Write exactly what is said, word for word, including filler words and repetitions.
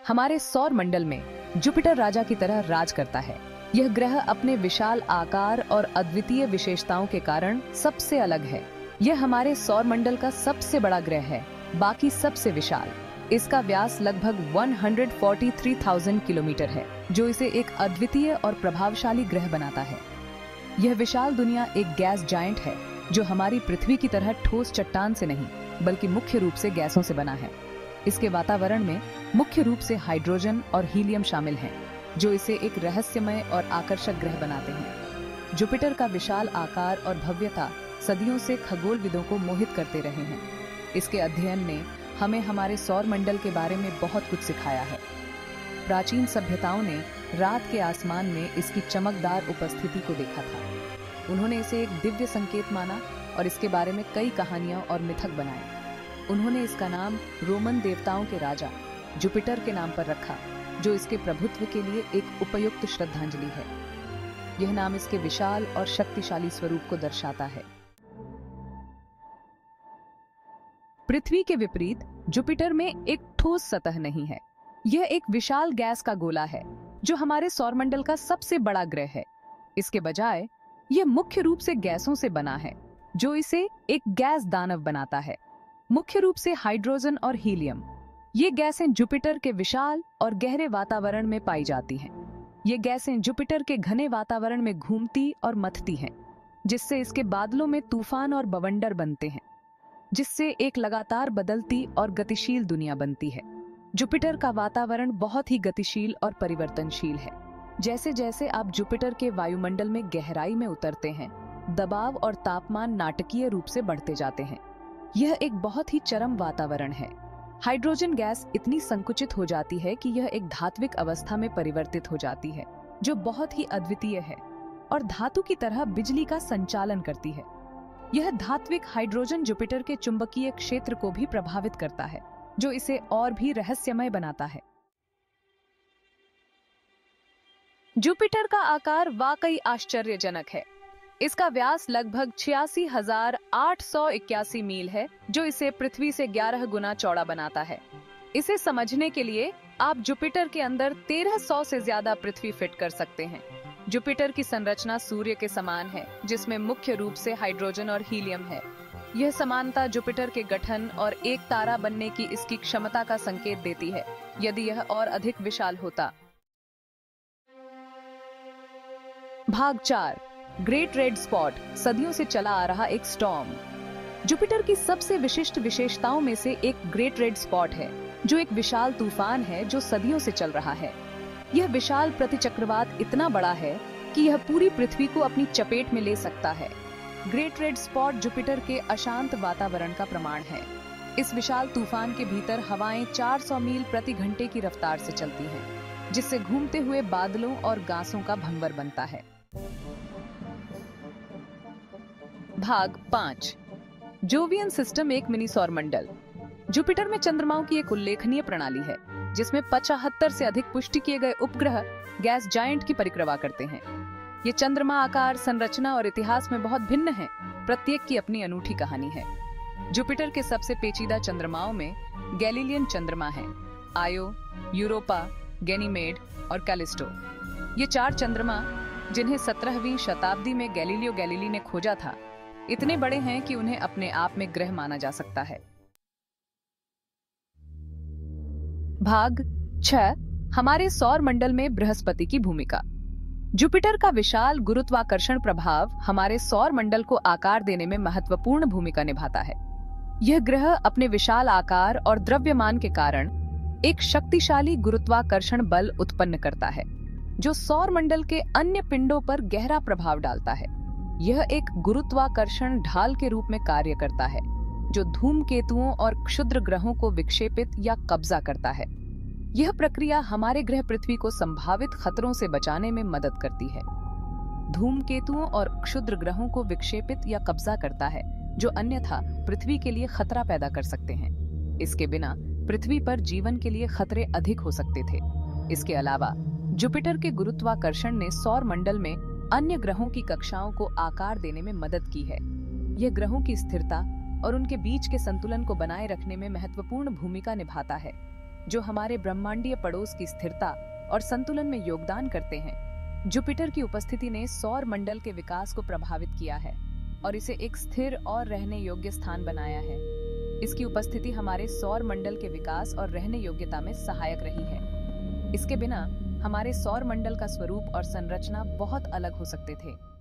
हमारे सौर मंडल में जुपिटर राजा की तरह राज करता है। यह ग्रह अपने विशाल आकार और अद्वितीय विशेषताओं के कारण सबसे अलग है। यह हमारे सौर मंडल का सबसे बड़ा ग्रह है, बाकी सबसे विशाल। इसका व्यास लगभग एक सौ तैंतालीस हज़ार किलोमीटर है, जो इसे एक अद्वितीय और प्रभावशाली ग्रह बनाता है। यह विशाल दुनिया एक गैस जायंट है, जो हमारी पृथ्वी की तरह ठोस चट्टान से नहीं, बल्कि मुख्य रूप से गैसों से बना है। इसके वातावरण में मुख्य रूप से हाइड्रोजन और हीलियम शामिल हैं, जो इसे एक रहस्यमय और आकर्षक ग्रह बनाते हैं। जुपिटर का विशाल आकार और भव्यता सदियों से खगोलविदों को मोहित करते रहे हैं। इसके अध्ययन ने हमें हमारे सौर मंडल के बारे में बहुत कुछ सिखाया है। प्राचीन सभ्यताओं ने रात के आसमान में इसकी चमकदार उपस्थिति को देखा था। उन्होंने इसे एक दिव्य संकेत माना और इसके बारे में कई कहानियां और मिथक बनाए। उन्होंने इसका नाम रोमन देवताओं के राजा जुपिटर के नाम पर रखा, जो इसके प्रभुत्व के लिए एक उपयुक्त श्रद्धांजलि है। यह नाम इसके विशाल और शक्तिशाली स्वरूप को दर्शाता है। पृथ्वी के विपरीत जुपिटर में एक ठोस सतह नहीं है। यह एक विशाल गैस का गोला है, जो हमारे सौरमंडल का सबसे बड़ा ग्रह है। इसके बजाय यह मुख्य रूप से गैसों से बना है, जो इसे एक गैस दानव बनाता है। मुख्य रूप से हाइड्रोजन और हीलियम। ये गैसें जुपिटर के विशाल और गहरे वातावरण में पाई जाती हैं। ये गैसें जुपिटर के घने वातावरण में घूमती और मथती हैं, जिससे इसके बादलों में तूफान और बवंडर बनते हैं, जिससे एक लगातार बदलती और गतिशील दुनिया बनती है। जुपिटर का वातावरण बहुत ही गतिशील और परिवर्तनशील है। जैसे जैसे आप जुपिटर के वायुमंडल में गहराई में उतरते हैं, दबाव और तापमान नाटकीय रूप से बढ़ते जाते हैं। यह एक बहुत ही चरम वातावरण है। हाइड्रोजन गैस इतनी संकुचित हो जाती है कि यह एक धात्विक अवस्था में परिवर्तित हो जाती है, जो बहुत ही अद्वितीय है और धातु की तरह बिजली का संचालन करती है। यह धात्विक हाइड्रोजन जुपिटर के चुंबकीय क्षेत्र को भी प्रभावित करता है, जो इसे और भी रहस्यमय बनाता है। जुपिटर का आकार वाकई आश्चर्यजनक है। इसका व्यास लगभग छियासी हजार आठ सौ इक्यासी मील है, जो इसे पृथ्वी से ग्यारह गुना चौड़ा बनाता है। इसे समझने के लिए आप जुपिटर के अंदर तेरह सौ से ज्यादा पृथ्वी फिट कर सकते हैं। जुपिटर की संरचना सूर्य के समान है, जिसमें मुख्य रूप से हाइड्रोजन और हीलियम है। यह समानता जुपिटर के गठन और एक तारा बनने की इसकी क्षमता का संकेत देती है, यदि यह और अधिक विशाल होता। भाग चार, ग्रेट रेड स्पॉट, सदियों से चला आ रहा एक स्टॉर्म। जुपिटर की सबसे विशिष्ट विशेषताओं में से एक ग्रेट रेड स्पॉट है, जो एक विशाल तूफान है जो सदियों से चल रहा है। यह विशाल प्रतिचक्रवात इतना बड़ा है कि यह पूरी पृथ्वी को अपनी चपेट में ले सकता है। ग्रेट रेड स्पॉट जुपिटर के अशांत वातावरण का प्रमाण है। इस विशाल तूफान के भीतर हवाएं चार सौ मील प्रति घंटे की रफ्तार से चलती हैं, जिससे घूमते हुए बादलों और गासों का भंवर बनता है। भाग पांच, जोवियन सिस्टम, एक मिनी सौरमंडल। जुपिटर में चंद्रमाओं की एक उल्लेखनीय प्रणाली है, जिसमें पचहत्तर से अधिक पुष्टि किए गए उपग्रह गैस जायंट की परिक्रमा करते हैं। ये चंद्रमा आकार, संरचना और इतिहास में बहुत भिन्न हैं। प्रत्येक की अपनी अनूठी कहानी है। जुपिटर के सबसे पेचीदा चंद्रमाओं में गैलीलियन चंद्रमा हैं, आयो, यूरोपा, गैनीमेड और कैलिस्टो। ये चार चंद्रमा, जिन्हें सत्रहवीं शताब्दी में गैलीलियो गैलीली ने खोजा था, इतने बड़े हैं कि उन्हें अपने आप में ग्रह माना जा सकता है। भाग छह, हमारे सौर मंडल में बृहस्पति की भूमिका। जुपिटर का विशाल गुरुत्वाकर्षण प्रभाव हमारे सौर मंडल को आकार देने में महत्वपूर्ण भूमिका निभाता है। यह ग्रह अपने विशाल आकार और द्रव्यमान के कारण एक शक्तिशाली गुरुत्वाकर्षण बल उत्पन्न करता है, जो सौर मंडल के अन्य पिंडों पर गहरा प्रभाव डालता है। यह एक गुरुत्वाकर्षण ढाल के रूप में कार्य करता है, जो धूमकेतुओं और क्षुद्र ग्रहों को विक्षेपित या कब्जा करता है। यह प्रक्रिया हमारे ग्रह पृथ्वी को संभावित खतरों से बचाने में मदद करती है। धूमकेतुओं और क्षुद्र ग्रहों को विक्षेपित या कब्जा करता है, जो अन्यथा पृथ्वी के लिए खतरा पैदा कर सकते हैं। इसके बिना पृथ्वी पर जीवन के लिए खतरे अधिक हो सकते थे। इसके अलावा जुपिटर के गुरुत्वाकर्षण ने सौर मंडल में अन्य ग्रहों की कक्षाओं को आकार देने में मदद की है। यह ग्रहों की स्थिरता और उनके बीच के संतुलन को बनाए रखने में महत्वपूर्ण भूमिका निभाता है। जो हमारे ब्रह्मांडीय पड़ोस की स्थिरता और संतुलन में योगदान करते हैं। जुपिटर की उपस्थिति ने सौर मंडल के विकास को प्रभावित किया है और इसे एक स्थिर और रहने योग्य स्थान बनाया है। इसकी उपस्थिति हमारे सौर मंडल के विकास और रहने योग्यता में सहायक रही है। इसके बिना हमारे सौर मंडल का स्वरूप और संरचना बहुत अलग हो सकते थे।